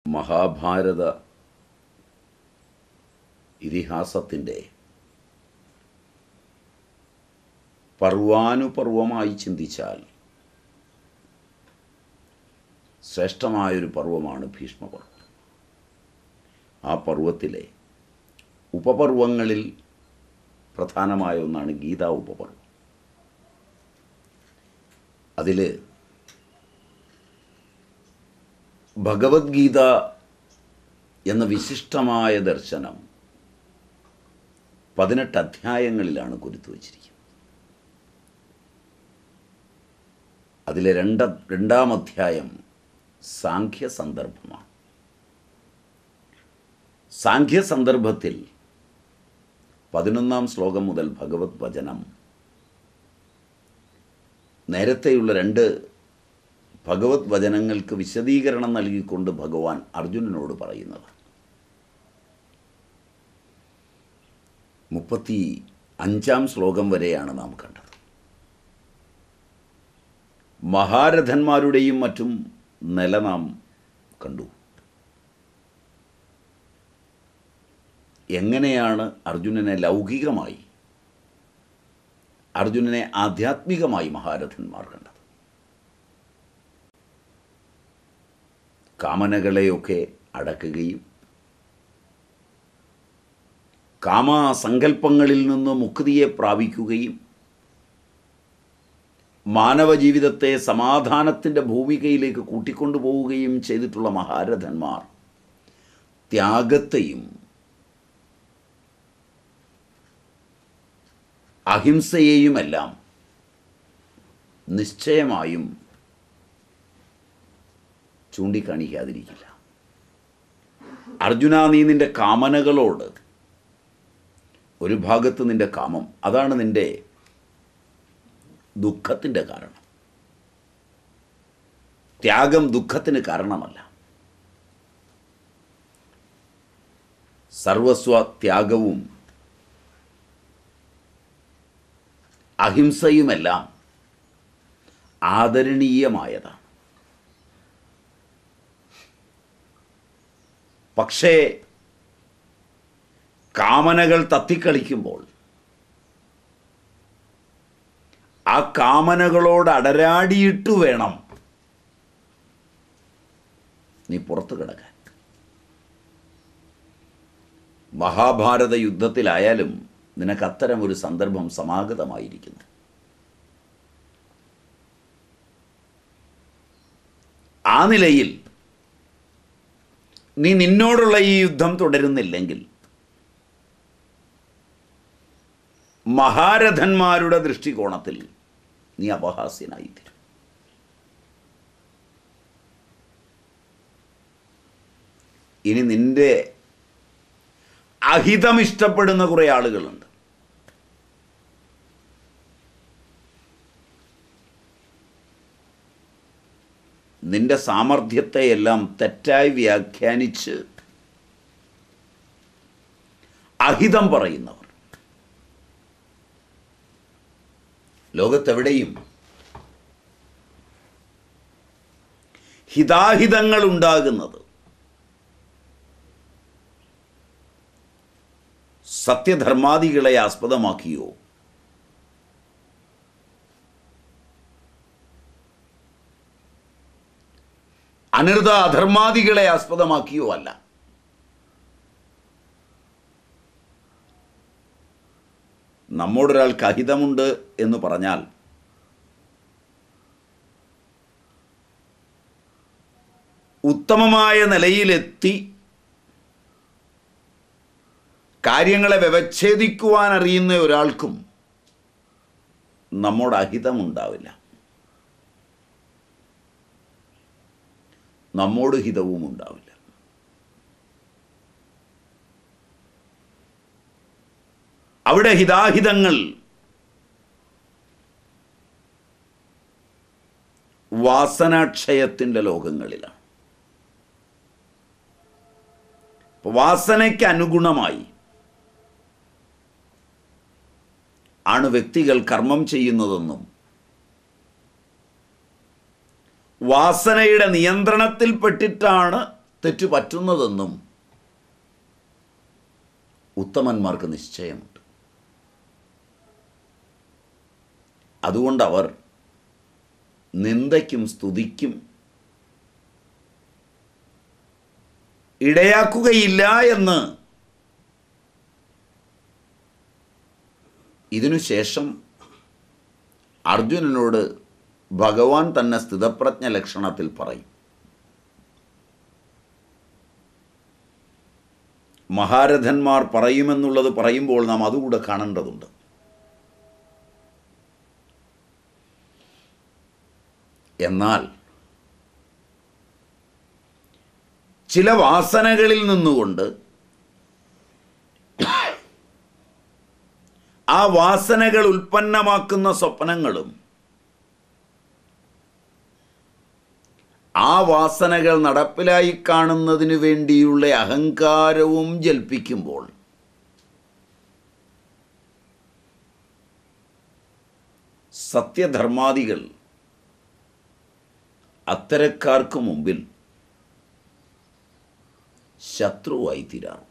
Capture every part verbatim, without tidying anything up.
മഹാഭാരത ഇതിഹാസത്തിൻ്റെ പർവാനുപർവമായി ചിന്തിച്ചാൽ ശ്രേഷ്ഠമായൊരു പർവമാണ് ഭീഷ്മപർവം. ആ പർവത്തിലെ ഉപപർവങ്ങളിൽ പ്രധാനമായ ഒന്നാണ് ഗീതാ ഉപപർവം. അതിൽ ഭഗവത്ഗീത എന്ന വിശിഷ്ടമായ ദർശനം പതിനെട്ട് അധ്യായങ്ങളിലാണ് കുരുത്തു വച്ചിരിക്കുന്നത്. അതിലെ രണ്ട രണ്ടാം അധ്യായം സാഖ്യ സന്ദർഭമാണ്. സാഖ്യ സന്ദർഭത്തിൽ പതിനൊന്നാം ശ്ലോകം മുതൽ ഭഗവത് വചനം നേരത്തെയുള്ള രണ്ട് ഭഗവത് വചനങ്ങൾക്ക് വിശദീകരണം നൽകിക്കൊണ്ട് ഭഗവാൻ അർജുനനോട് പറയുന്നത്. മുപ്പത്തി അഞ്ചാം ശ്ലോകം വരെയാണ് നാം കണ്ടത്. മഹാരഥന്മാരുടെയും മറ്റും നില നാം കണ്ടു. എങ്ങനെയാണ് അർജുനനെ ലൗകികമായി, അർജുനനെ ആധ്യാത്മികമായി മഹാരഥന്മാർ കണ്ടത്. കാമനകളെയൊക്കെ അടക്കുകയും കാമസങ്കല്പങ്ങളിൽ നിന്ന് മുക്തിയെ പ്രാപിക്കുകയും മാനവജീവിതത്തെ സമാധാനത്തിൻ്റെ ഭൂമികയിലേക്ക് കൂട്ടിക്കൊണ്ടുപോവുകയും ചെയ്തിട്ടുള്ള മഹാരഥന്മാർ ത്യാഗത്തെയും അഹിംസയെയുമെല്ലാം നിശ്ചയമായും ചൂണ്ടിക്കാണിക്കാതിരിക്കില്ല. അർജുന, നീ നിൻ്റെ കാമനകളോട്, ഒരു ഭാഗത്ത് നിൻ്റെ കാമം, അതാണ് നിൻ്റെ ദുഃഖത്തിൻ്റെ കാരണം. ത്യാഗം ദുഃഖത്തിന് കാരണമല്ല. സർവസ്വ ത്യാഗവും അഹിംസയുമെല്ലാം ആദരണീയമായതാണ്. പക്ഷേ കാമനകൾ തത്തിക്കളിക്കുമ്പോൾ ആ കാമനകളോട് അടരാടിയിട്ടു വേണം നീ പുറത്തു കിടക്കാൻ. മഹാഭാരത യുദ്ധത്തിലായാലും നിനക്ക് അത്തരം ഒരു സന്ദർഭം സമാഗതമായിരിക്കുന്നു. ആ നിലയിൽ നീ നിന്നോടുള്ള ഈ യുദ്ധം തുടരുന്നില്ലെങ്കിൽ മഹാരഥന്മാരുടെ ദൃഷ്ടികോണത്തിൽ നീ അപഹാസ്യനായിത്തീരും. ഇനി നിന്റെ അഹിതം ഇഷ്ടപ്പെടുന്ന കുറേ ആളുകളുണ്ട്. നിന്റെ സാമർഥ്യത്തെയെല്ലാം തെറ്റായി വ്യാഖ്യാനിച്ച് അഹിതം പറയുന്നവർ. ലോകത്തെവിടെയും ഹിതാഹിതങ്ങൾ ഉണ്ടാകുന്നത് സത്യധർമാദികളെ ആസ്പദമാക്കിയോ അനൃത അധർമാദികളെ ആസ്പദമാക്കിയോ അല്ല. നമ്മോടൊരാൾക്ക് അഹിതമുണ്ട് എന്ന് പറഞ്ഞാൽ ഉത്തമമായ നിലയിലെത്തി കാര്യങ്ങളെ വ്യവച്ഛേദിക്കുവാൻ അറിയുന്ന ഒരാൾക്കും നമ്മോട് അഹിതമുണ്ടാവില്ല. നമ്മോട് ഹിതവും ഉണ്ടാവില്ല. അവിടെ ഹിതാഹിതങ്ങൾ വാസനാക്ഷയത്തിൻ്റെ ലോകങ്ങളിലാണ്. വാസനയ്ക്ക് അനുഗുണമായി ആണ് വ്യക്തികൾ കർമ്മം ചെയ്യുന്നതെന്നും വാസനയുടെ നിയന്ത്രണത്തിൽപ്പെട്ടിട്ടാണ് തെറ്റ് പറ്റുന്നതെന്നും ഉത്തമന്മാർക്ക് നിശ്ചയമുണ്ട്. അതുകൊണ്ടവർ നിന്ദയ്ക്കും സ്തുതിക്കും ഇടയാക്കുകയില്ല എന്ന് ഇതിനുശേഷം അർജുനനോട് ഭഗവാൻ തന്നെ സ്ഥിതപ്രജ്ഞ ലക്ഷണത്തിൽ പറയും. മഹാരഥന്മാർ പറയുമെന്നുള്ളത് പറയുമ്പോൾ നാം അതുകൂടെ കാണേണ്ടതുണ്ട്. എന്നാൽ ചില വാസനകളിൽ നിന്നുകൊണ്ട് ആ വാസനകൾ ഉൽപ്പന്നമാക്കുന്ന സ്വപ്നങ്ങളും ആ വാസനകൾ നടപ്പിലായി കാണുന്നതിനു വേണ്ടിയുള്ള അഹങ്കാരവും ജൽപ്പിക്കുമ്പോൾ സത്യധർമാദികൾ അത്തരക്കാർക്ക് മുമ്പിൽ ശത്രുവായി തീരാറുണ്ട്.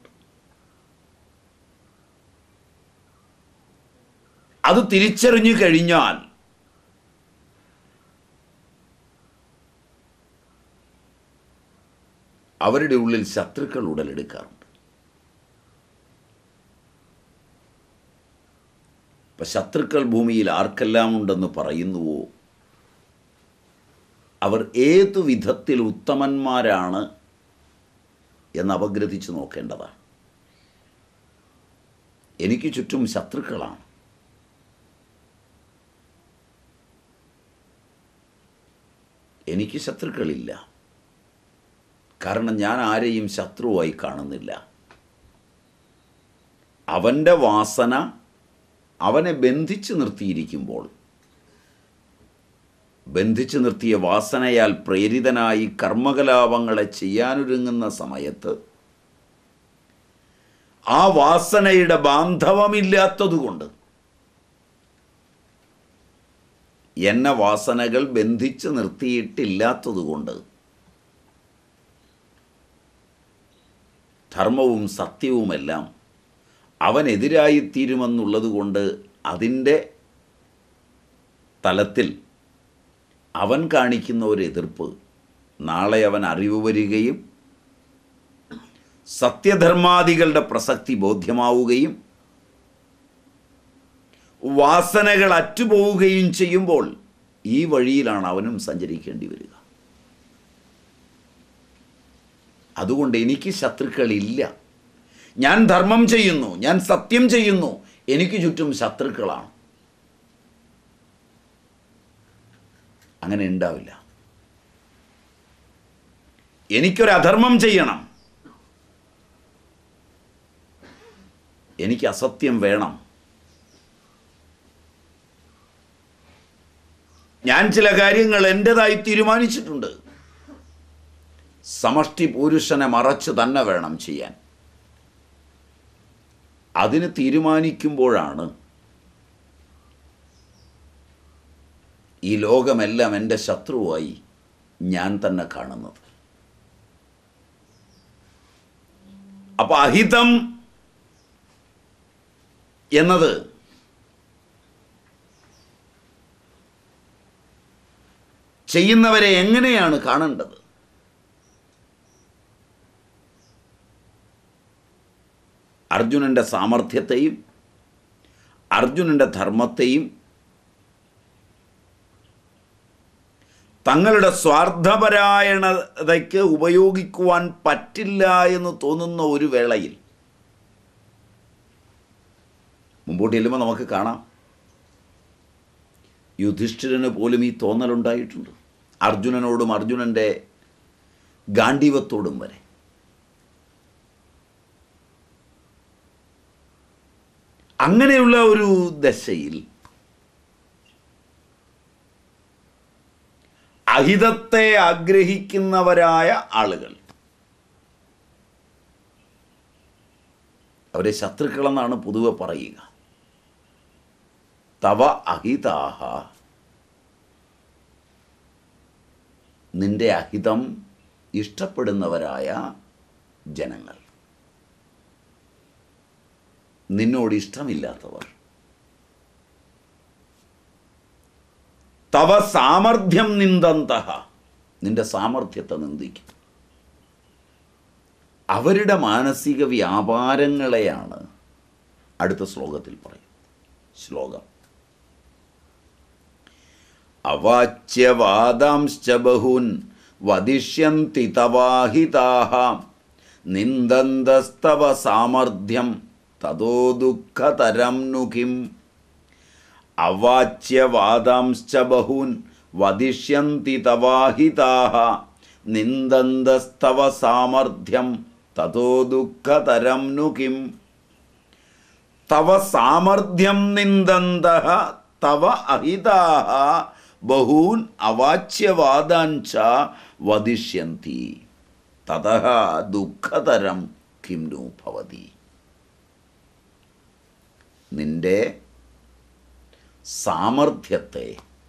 അത് തിരിച്ചറിഞ്ഞു കഴിഞ്ഞാൽ അവരുടെ ഉള്ളിൽ ശത്രുക്കൾ ഉടലെടുക്കാറുണ്ട്. ഇപ്പം ശത്രുക്കൾ ഭൂമിയിൽ ആർക്കെല്ലാം ഉണ്ടെന്ന് പറയുന്നുവോ അവർ ഏതു വിധത്തിൽ ഉത്തമന്മാരാണ് എന്ന് അപഗ്രഥിച്ച് നോക്കേണ്ടതാണ്. എനിക്ക് ചുറ്റും ശത്രുക്കളാണ്. എനിക്ക് ശത്രുക്കളില്ല. കാരണം ഞാൻ ആരെയും ശത്രുവായി കാണുന്നില്ല. അവൻ്റെ വാസന അവനെ ബന്ധിച്ചു നിർത്തിയിരിക്കുമ്പോൾ, ബന്ധിച്ചു നിർത്തിയ വാസനയാൽ പ്രേരിതനായി കർമ്മകലാപങ്ങളെ ചെയ്യാനൊരുങ്ങുന്ന സമയത്ത് ആ വാസനയുടെ ബാന്ധവമില്ലാത്തതുകൊണ്ട് എന്നെ വാസനകൾ ബന്ധിച്ചു നിർത്തിയിട്ടില്ലാത്തതുകൊണ്ട് ധർമ്മവും സത്യവുമെല്ലാം അവനെതിരായിത്തീരുമെന്നുള്ളത് കൊണ്ട് അതിൻ്റെ തലത്തിൽ അവൻ കാണിക്കുന്ന ഒരു എതിർപ്പ് നാളെ അവൻ അറിവ് വരികയും സത്യധർമാദികളുടെ പ്രസക്തി ബോധ്യമാവുകയും വാസനകൾ അറ്റുപോവുകയും ചെയ്യുമ്പോൾ ഈ വഴിയിലാണ് അവനും സഞ്ചരിക്കേണ്ടി വരിക. അതുകൊണ്ട് എനിക്ക് ശത്രുക്കളില്ല. ഞാൻ ധർമ്മം ചെയ്യുന്നു, ഞാൻ സത്യം ചെയ്യുന്നു, എനിക്ക് ചുറ്റും ശത്രുക്കളാണ്. അങ്ങനെ ഉണ്ടാവില്ല. എനിക്കൊരു അധർമ്മം ചെയ്യണം, എനിക്ക് അസത്യം വേണം, ഞാൻ ചില കാര്യങ്ങൾ എൻ്റെതായി തീരുമാനിച്ചിട്ടുണ്ട്, സമഷ്ടി പുരുഷനെ മറച്ച് തന്നെ വേണം ചെയ്യാൻ. അതിന് തീരുമാനിക്കുമ്പോഴാണ് ഈ ലോകമെല്ലാം എൻ്റെ ശത്രുവായി ഞാൻ തന്നെ കാണുന്നത്. അപ്പോൾ അഹിതം എന്നത് ചെയ്യുന്നവരെ എങ്ങനെയാണ് കാണേണ്ടത്? അർജുനൻ്റെ സാമർഥ്യത്തെയും അർജുനൻ്റെ ധർമ്മത്തെയും തങ്ങളുടെ സ്വാർത്ഥപരായണതയ്ക്ക് ഉപയോഗിക്കുവാൻ പറ്റില്ല എന്ന് തോന്നുന്ന ഒരു വേളയിൽ മുമ്പോട്ട് ചെല്ലുമ്പോൾ നമുക്ക് കാണാം, യുധിഷ്ഠിരന് പോലും ഈ തോന്നലുണ്ടായിട്ടുണ്ട്. അർജുനനോടും അർജുനൻ്റെ ഗാണ്ഡീവത്തോടും വരെ. അങ്ങനെയുള്ള ഒരു ദശയിൽ അഹിതത്തെ ആഗ്രഹിക്കുന്നവരായ ആളുകൾ അവരെ ശത്രുക്കളെന്നാണ് പൊതുവെ പറയുക. തവ അഹിതാഹ, നിന്റെ അഹിതം ഇഷ്ടപ്പെടുന്നവരായ ജനങ്ങൾ, നിന്നോട് ഇഷ്ടമില്ലാത്തവർ. തവ സാമർഥ്യം നിന്ദന്തഃ, നിന്റെ സാമർഥ്യത്തെ നിന്ദിക്കും. അവരുടെ മാനസിക വ്യാപാരങ്ങളെയാണ് അടുത്ത ശ്ലോകത്തിൽ പറയും. ശ്ലോകം: അവാച്യവാദാംശ്ച ബഹൂൻ വദിഷ്യന്തി തവാഹിതാഃ നിന്ദന്തസ്തവ സാമർഥ്യം തതോ ദുഃഖതരം नु കിം. അവാച്യവാദാംശ്ച ബഹൂൻ വദിഷ്യന്തി തവാഹിതാഃ നിന്ദന്തസ്തവ സാമർഥ്യം തതോ ദുഃഖതരം नु കിം. തവ സാമർഥ്യം നിന്ദന്തഃ തവ അഹിതാഃ ബഹൂൻ അവാച്യവാദാഞ്ച വദിഷ്യന്തി തതഃ ദുഃഖതരം കിം नु ഭവതി. നിന്റെ സാമർഥ്യത്തെ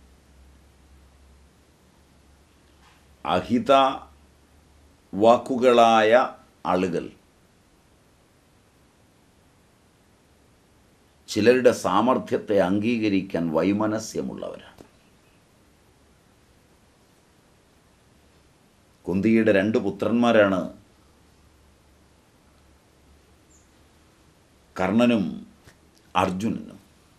അഹിത വാക്കുകളായ ആളുകൾ ചിലരുടെ സാമർഥ്യത്തെ അംഗീകരിക്കാൻ വൈമനസ്യമുള്ളവരാണ്. കുന്തിയുടെ രണ്ട് പുത്രന്മാരാണ് കർണനും അർജുനനും.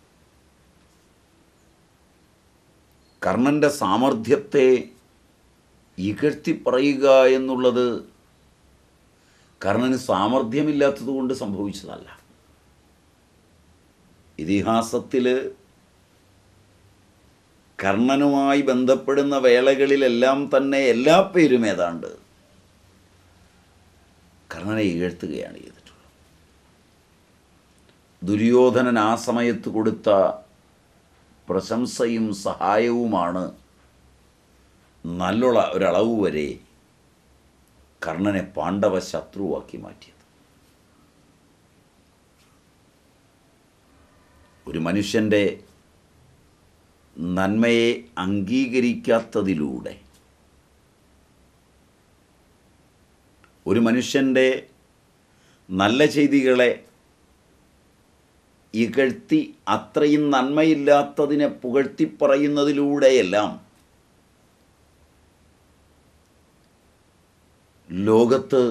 കർണൻ്റെ സാമർഥ്യത്തെ ഇകഴ്ത്തി പറയുക എന്നുള്ളത് കർണന് സാമർഥ്യമില്ലാത്തതുകൊണ്ട് സംഭവിച്ചതല്ല. ഇതിഹാസത്തിൽ കർണനുമായി ബന്ധപ്പെടുന്ന വേളകളിലെല്ലാം തന്നെ എല്ലാ പേരും ഏതാണ്ട് കർണനെ ഇകഴ്ത്തുകയാണ് ചെയ്തിട്ടുള്ളത്. ദുര്യോധനൻ ആ സമയത്ത് കൊടുത്ത പ്രശംസയും സഹായവുമാണ് നല്ലുള്ള ഒരളവ് വരെ കർണനെ പാണ്ഡവ ശത്രുവാക്കി മാറ്റിയത്. ഒരു മനുഷ്യൻ്റെ നന്മയെ അംഗീകരിക്കാത്തതിലൂടെ, ഒരു മനുഷ്യൻ്റെ നല്ല ചെയ്തികളെ ഇകഴ്ത്തി അത്രയും നന്മയില്ലാത്തതിനെ പുകഴ്ത്തി പറയുന്നതിലൂടെയെല്ലാം ലോകത്ത്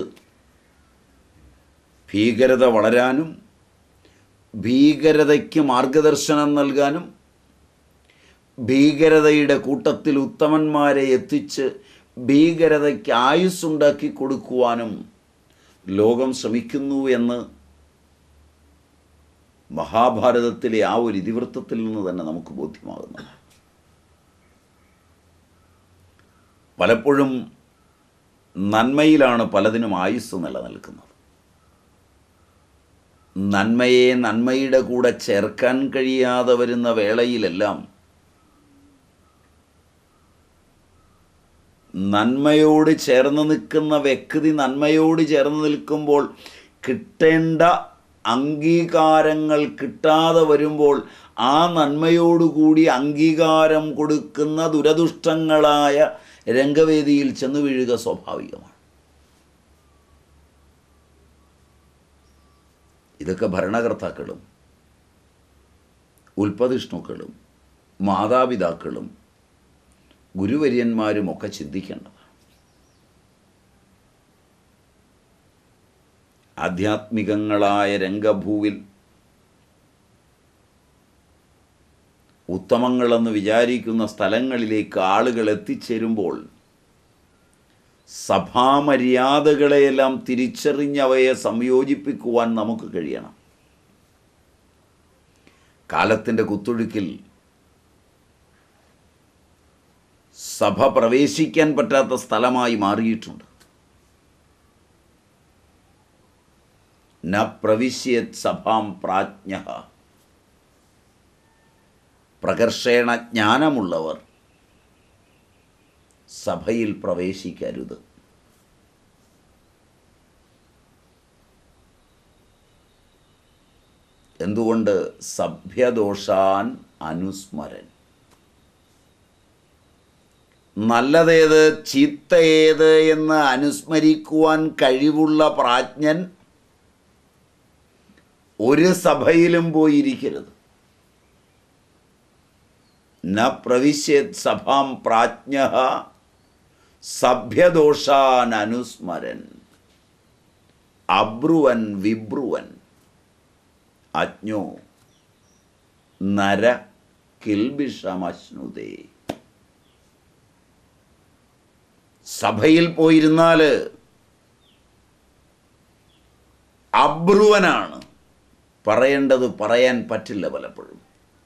ഭീകരത വളരാനും ഭീകരതയ്ക്ക് മാർഗദർശനം നൽകാനും ഭീകരതയുടെ കൂട്ടത്തിൽ ഉത്തമന്മാരെ എത്തിച്ച് ഭീകരതയ്ക്ക് ആയുസ്സുണ്ടാക്കി കൊടുക്കുവാനും ലോകം ശ്രമിക്കുന്നു എന്ന് മഹാഭാരതത്തിലെ ആ ഒരു ഇതിവൃത്തത്തിൽ നിന്ന് തന്നെ നമുക്ക് ബോധ്യമാകുന്നു. പലപ്പോഴും നന്മയിലാണ് പലതിനും ആയുസ് നിലനിൽക്കുന്നത്. നന്മയെ നന്മയുടെ കൂടെ ചേർക്കാൻ കഴിയാതെ വരുന്ന വേളയിലെല്ലാം നന്മയോട് ചേർന്ന് നിൽക്കുന്ന വ്യക്തി നന്മയോട് ചേർന്ന് നിൽക്കുമ്പോൾ കിട്ടേണ്ട അംഗീകാരങ്ങൾ കിട്ടാതെ വരുമ്പോൾ ആ നന്മയോടുകൂടി അംഗീകാരം കൊടുക്കുന്ന ദുരദുഷ്ടങ്ങളായ രംഗവേദിയിൽ ചെന്നു വീഴുക സ്വാഭാവികമാണ്. ഇതൊക്കെ ഭരണകർത്താക്കളും ഉൽപ്പതിഷ്ണുക്കളും മാതാപിതാക്കളും ഗുരുവര്യന്മാരുമൊക്കെ ചിന്തിക്കേണ്ടതാണ്. ആധ്യാത്മികങ്ങളായ രംഗഭൂവിൽ ഉത്തമങ്ങളെന്ന് വിചാരിക്കുന്ന സ്ഥലങ്ങളിലേക്ക് ആളുകൾ എത്തിച്ചേരുമ്പോൾ സഭാമര്യാദകളെയെല്ലാം തിരിച്ചറിഞ്ഞവയെ സംയോജിപ്പിക്കുവാൻ നമുക്ക് കഴിയണം. കാലത്തിൻ്റെ കുത്തൊഴുക്കിൽ സഭ പ്രവേശിക്കാൻ പറ്റാത്ത സ്ഥലമായി മാറിയിട്ടുണ്ട്. ന പ്രവിശ്യത് സഭാം പ്രാജ്ഞഃ, പ്രകർഷേണ ജ്ഞാനമുള്ളവർ സഭയിൽ പ്രവേശിക്കരുത്. എന്തുകൊണ്ട്? സഭ്യദോഷാൻ അനുസ്മരൻ. നല്ലതേത് ചീത്ത ഏത് എന്ന് അനുസ്മരിക്കുവാൻ കഴിവുള്ള പ്രാജ്ഞൻ ഒരു സഭയിലും പോയിരിക്കരുത്. ന പ്രവിശ്യത് സഭാം പ്രാജ്ഞഃ സഭ്യദോഷാൻ അനുസ്മരൻ അബ്രുവൻ വിബ്രുവൻ അജ്ഞോ നര കിൽബിഷമശ്നുതേ. സഭയിൽ പോയിരുന്നാൽ അബ്രുവനാണ്. പറയേണ്ടത് പറയാൻ പറ്റില്ല. പലപ്പോഴും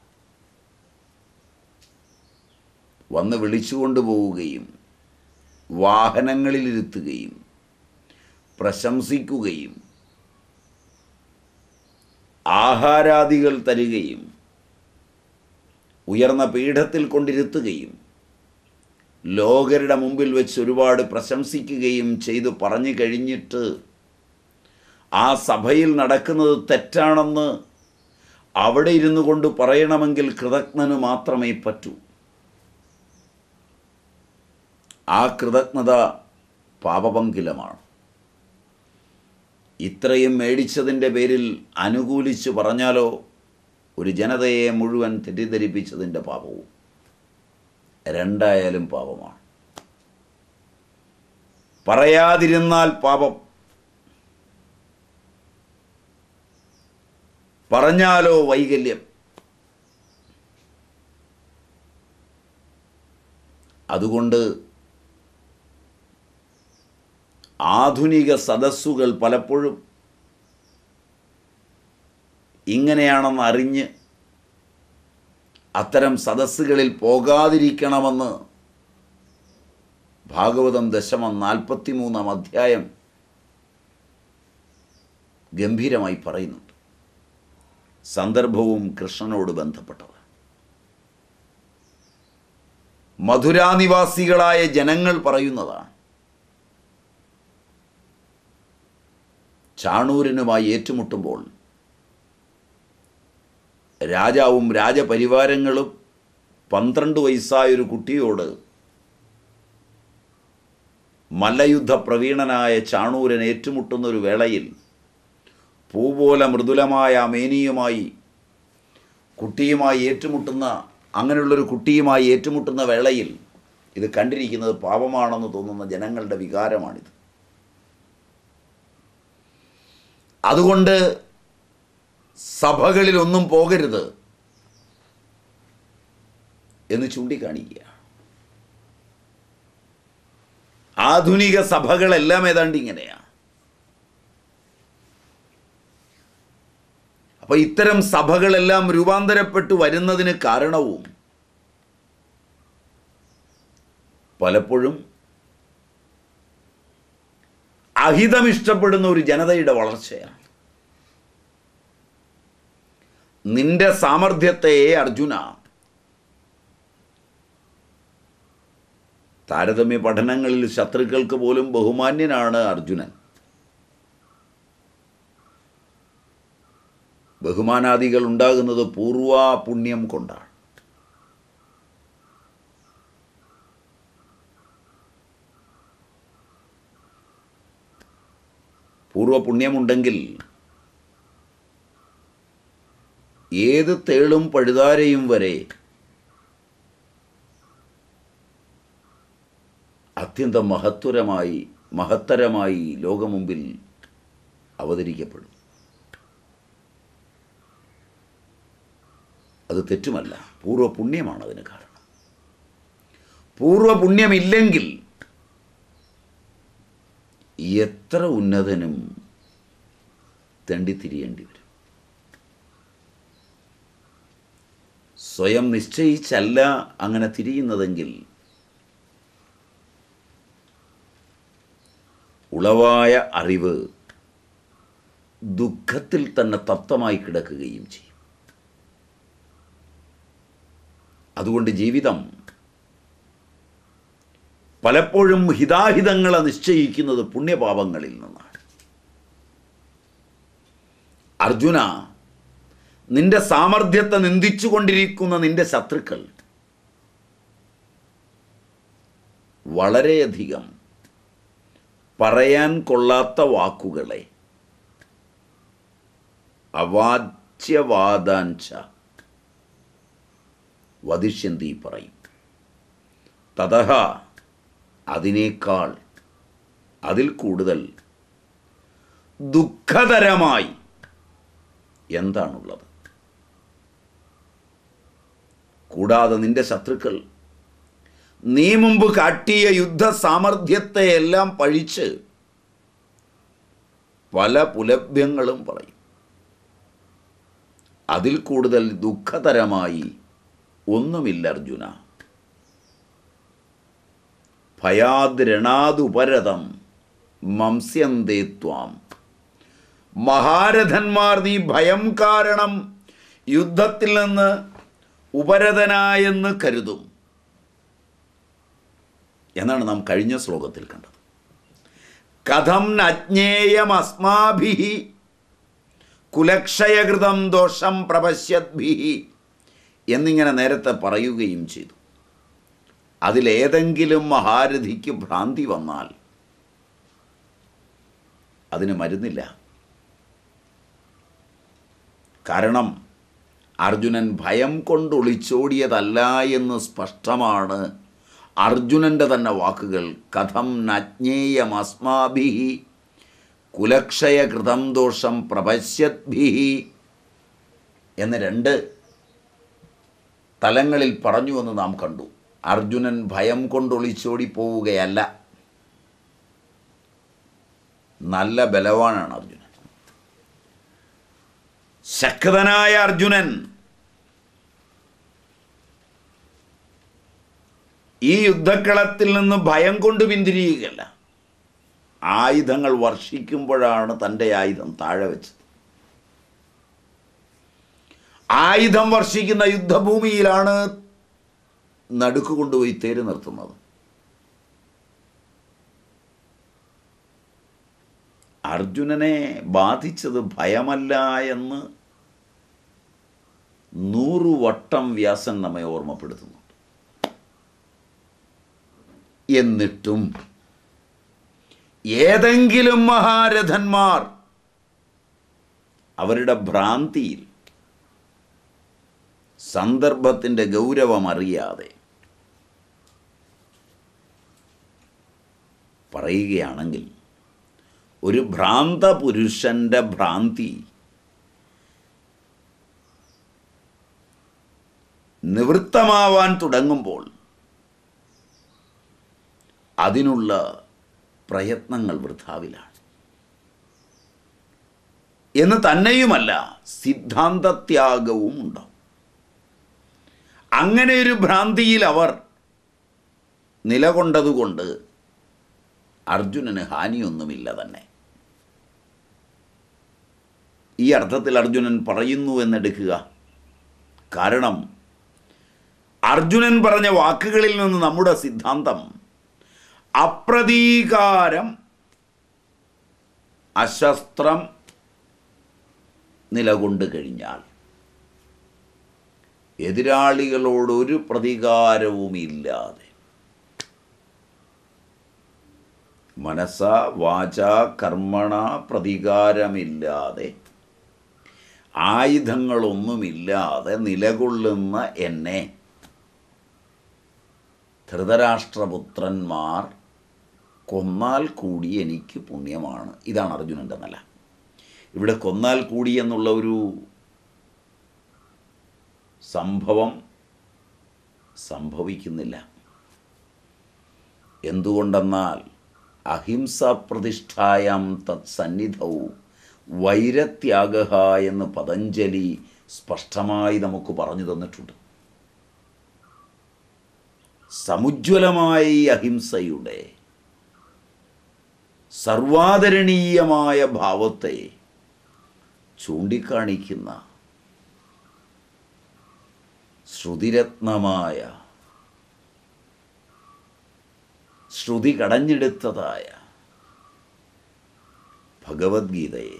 വന്ന് വിളിച്ചുകൊണ്ടു പോവുകയും വാഹനങ്ങളിലിരുത്തുകയും പ്രശംസിക്കുകയും ആഹാരാദികൾ തരികയും ഉയർന്ന പീഠത്തിൽ കൊണ്ടിരുത്തുകയും ലോകരുടെ മുമ്പിൽ വെച്ച് ഒരുപാട് പ്രശംസിക്കുകയും ചെയ്തു പറഞ്ഞു കഴിഞ്ഞിട്ട് ആ സഭയിൽ നടക്കുന്നത് തെറ്റാണെന്ന് അവിടെ ഇരുന്നു കൊണ്ട് പറയണമെങ്കിൽ കൃതജ്ഞന് മാത്രമേ പറ്റൂ. ആ കൃതജ്ഞത പാപപങ്കിലമാണ്. ഇത്രയും മേടിച്ചതിൻ്റെ പേരിൽ അനുകൂലിച്ച് പറഞ്ഞാലോ ഒരു ജനതയെ മുഴുവൻ തെറ്റിദ്ധരിപ്പിച്ചതിൻ്റെ പാപവും. രണ്ടായാലും പാപമാണ്. പറയാതിരുന്നാൽ പാപം, പറഞ്ഞാലോ വൈകല്യം. അതുകൊണ്ട് ആധുനിക സദസ്സുകൾ പലപ്പോഴും ഇങ്ങനെയാണെന്ന് അറിഞ്ഞ് അത്തരം സദസ്സുകളിൽ പോകാതിരിക്കണമെന്ന് ഭാഗവതം ദശമം നാൽപ്പത്തി മൂന്നാം അധ്യായം ഗംഭീരമായി പറയുന്നുണ്ട്. സന്ദർഭവും കൃഷ്ണനോട് ബന്ധപ്പെട്ടത്. മധുരാനിവാസികളായ ജനങ്ങൾ പറയുന്നതാണ്. ചാണൂരനുമായി ഏറ്റുമുട്ടുമ്പോൾ രാജാവും രാജപരിവാരങ്ങളും പന്ത്രണ്ട് വയസ്സായൊരു കുട്ടിയോട് മല്ലയുദ്ധ പ്രവീണനായ ചാണൂരൻ ഏറ്റുമുട്ടുന്നൊരു വേളയിൽ പൂപോലെ മൃദുലമായ മേനിയുമായി കുട്ടിയുമായി ഏറ്റുമുട്ടുന്ന അങ്ങനെയുള്ളൊരു കുട്ടിയുമായി ഏറ്റുമുട്ടുന്ന വേളയിൽ ഇത് കണ്ടിരിക്കുന്നത് പാപമാണെന്ന് തോന്നുന്ന ജനങ്ങളുടെ വികാരമാണിത്. അതുകൊണ്ട് സഭകളിലൊന്നും പോകരുത് എന്ന് ചൂണ്ടിക്കാണിക്കുക. ആധുനിക സഭകളെല്ലാം ഏതാണ്ട് ഇങ്ങനെയാണ്. അപ്പോൾ ഇത്തരം സഭകളെല്ലാം രൂപാന്തരപ്പെട്ടു വരുന്നതിന് കാരണവും പലപ്പോഴും അഹിതമിഷ്ടപ്പെടുന്ന ഒരു ജനതയുടെ വളർച്ചയാണ്. നിന്റെ സാമർഥ്യത്തെ അർജുന, താരതമ്യ പഠനങ്ങളിൽ ശത്രുക്കൾക്ക് പോലും ബഹുമാന്യനാണ് അർജുനൻ. ബഹുമാനാദികൾ ഉണ്ടാകുന്നത് പൂർവാപുണ്യം കൊണ്ടാണ്. പൂർവപുണ്യമുണ്ടെങ്കിൽ ഏത് തേളും പഴുതാരയും വരെ അത്യന്തം മഹത്വരമായി മഹത്തരമായി ലോകമുമ്പിൽ അവതരിക്കപ്പെടും. അത് തെറ്റുമല്ല, പൂർവപുണ്യമാണ് അതിന് കാരണം. പൂർവപുണ്യമില്ലെങ്കിൽ എത്ര ഉന്നതനും തെണ്ടിത്തിരിയേണ്ടി വരും. സ്വയം നിശ്ചയിച്ചല്ല അങ്ങനെ തിരിയുന്നതെങ്കിൽ ഉളവായ അറിവ് ദുഃഖത്തിൽ തന്നെ തപ്തമായി കിടക്കുകയും ചെയ്യും. അതുകൊണ്ട് ജീവിതം പലപ്പോഴും ഹിതാഹിതങ്ങളെ നിശ്ചയിക്കുന്നത് പുണ്യപാപങ്ങളിൽ നിന്നാണ്. അർജുന, നിന്റെ സാമർഥ്യത്തെ നിന്ദിച്ചുകൊണ്ടിരിക്കുന്ന നിന്റെ ശത്രുക്കൾ വളരെയധികം പറയാൻ കൊള്ളാത്ത വാക്കുകളെ അവാച്യവാദാഞ്ച വദിഷ്യന്തി പറയും. തതഹ അതിനേക്കാൾ അതിൽ കൂടുതൽ ദുഃഖതരമായി എന്താണുള്ളത്? കൂടാതെ നിന്റെ ശത്രുക്കൾ നീ മുമ്പ് കാട്ടിയ യുദ്ധ സാമർഥ്യത്തെ എല്ലാം പഴിച്ച് പല പുലഭ്യങ്ങളും പറയും. അതിൽ കൂടുതൽ ദുഃഖതരമായി ഒന്നുമില്ല അർജുന. ഭയാദ്രണാദുപരതം മംസ്യന്തേ ത്വാം. മഹാരഥന്മാർ നീ ഭയം കാരണം യുദ്ധത്തിൽ നിന്ന് ഉപരതനായെന്ന് കരുതും എന്നാണ് നാം കഴിഞ്ഞ ശ്ലോകത്തിൽ കണ്ടത്. കഥം നജ്ഞേയമസ്മാഭിഹി കുലക്ഷയകൃതം ദോഷം പ്രപശ്യദ്ഭിഹി എന്നിങ്ങനെ നേരത്തെ പറയുകയും ചെയ്തു. അതിലേതെങ്കിലും മഹാരഥിക്ക് ഭ്രാന്തി വന്നാൽ അതിന് മരുന്നില്ല. കാരണം അർജുനൻ ഭയം കൊണ്ട് ഒളിച്ചോടിയതല്ല എന്ന് സ്പഷ്ടമാണ് അർജുനൻ്റെ തന്നെ വാക്കുകൾ. കഥം നജ്ഞേയമസ്മാഭിഹി കുലക്ഷയകൃതം ദോഷം പ്രപശ്യദ്ഭിഹി എന്ന് രണ്ട് തലങ്ങളിൽ പറഞ്ഞുവെന്ന് നാം കണ്ടു. അർജുനൻ ഭയം കൊണ്ട് ഒളിച്ചോടി പോവുകയല്ല. നല്ല ബലവാനാണ് അർജുനൻ. ശക്തനായ അർജുനൻ ഈ യുദ്ധക്കളത്തിൽ നിന്ന് ഭയം കൊണ്ട് പിന്തിരിയുകയല്ല. ആയുധങ്ങൾ വർഷിക്കുമ്പോഴാണ് തൻ്റെ ആയുധം താഴെ വെച്ചത്. ആയുധം വർഷിക്കുന്ന യുദ്ധഭൂമിയിലാണ് നടുക്ക് കൊണ്ടുപോയി തേര് നിർത്തുന്നത്. അർജുനനെ ബാധിച്ചത് ഭയമല്ല എന്ന് നൂറു വട്ടം വ്യാസൻ നമ്മെ ഓർമ്മപ്പെടുത്തുന്നുണ്ട്. എന്നിട്ടും ഏതെങ്കിലും മഹാരഥന്മാർ അവരുടെ ഭ്രാന്തിയിൽ സന്ദർഭത്തിൻ്റെ ഗൗരവം അറിയാതെ പറയുകയാണെങ്കിൽ ഒരു ഭ്രാന്ത പുരുഷൻ്റെ ഭ്രാന്തി നിവൃത്തമാവാൻ തുടങ്ങുമ്പോൾ അതിനുള്ള പ്രയത്നങ്ങൾ വൃഥാവിലാണ് എന്ന് തന്നെയുമല്ല, സിദ്ധാന്തത്യാഗവും ഉണ്ടാവും. അങ്ങനെ ഒരു ഭ്രാന്തിയിൽ അവർ നിലകൊണ്ടതുകൊണ്ട് അർജുനന് ഹാനിയൊന്നുമില്ല തന്നെ. ഈ അർത്ഥത്തിൽ അർജുനൻ പറയുന്നു എന്നെടുക്കുക. കാരണം അർജുനൻ പറഞ്ഞ വാക്കുകളിൽ നിന്ന് നമ്മുടെ സിദ്ധാന്തം അപ്രതീകാരം അശസ്ത്രം നിലകൊണ്ട് കഴിഞ്ഞാൽ എതിരാളികളോട് ഒരു പ്രതികാരവുമില്ലാതെ മനസ്സ വാച കർമ്മണ പ്രതികാരമില്ലാതെ ആയുധങ്ങളൊന്നുമില്ലാതെ നിലകൊള്ളുന്ന എന്നെ ധൃതരാഷ്ട്രപുത്രന്മാർ കൊന്നാൽ കൂടി എനിക്ക് പുണ്യമാണ്. ഇതാണ് അർജുനൻ്റെ നില. ഇവിടെ കൊന്നാൽ കൂടി എന്നുള്ള ഒരു സംഭവം സംഭവിക്കുന്നില്ല. എന്തുകൊണ്ടെന്നാൽ അഹിംസ പ്രതിഷ്ഠായാം തത് സന്നിധൗ വൈരത്യാഗ എന്ന് പതഞ്ജലി സ്പഷ്ടമായി നമുക്ക് പറഞ്ഞു തന്നിട്ടുണ്ട്. സമുജ്വലമായ ഈ അഹിംസയുടെ സർവാദരണീയമായ ഭാവത്തെ ചൂണ്ടിക്കാണിക്കുന്ന ശ്രുതിരത്നമായ ശ്രുതി കടഞ്ഞെടുത്തതായ ഭഗവത്ഗീതയെ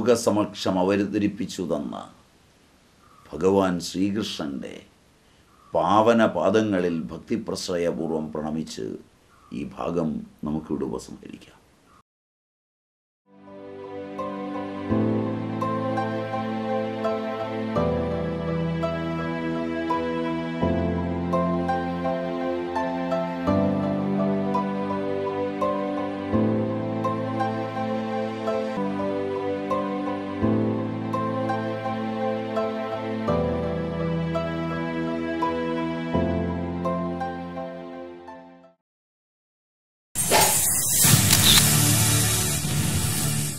ലോകസമക്ഷം അവതരിപ്പിച്ചു തന്ന ഭഗവാൻ ശ്രീകൃഷ്ണൻ്റെ പാവന പാദങ്ങളിൽ ഭക്തിപ്രശ്രയപൂർവം പ്രണമിച്ച് ഈ ഭാഗം നമുക്കിവിടെ ഉപസംഹരിക്കാം.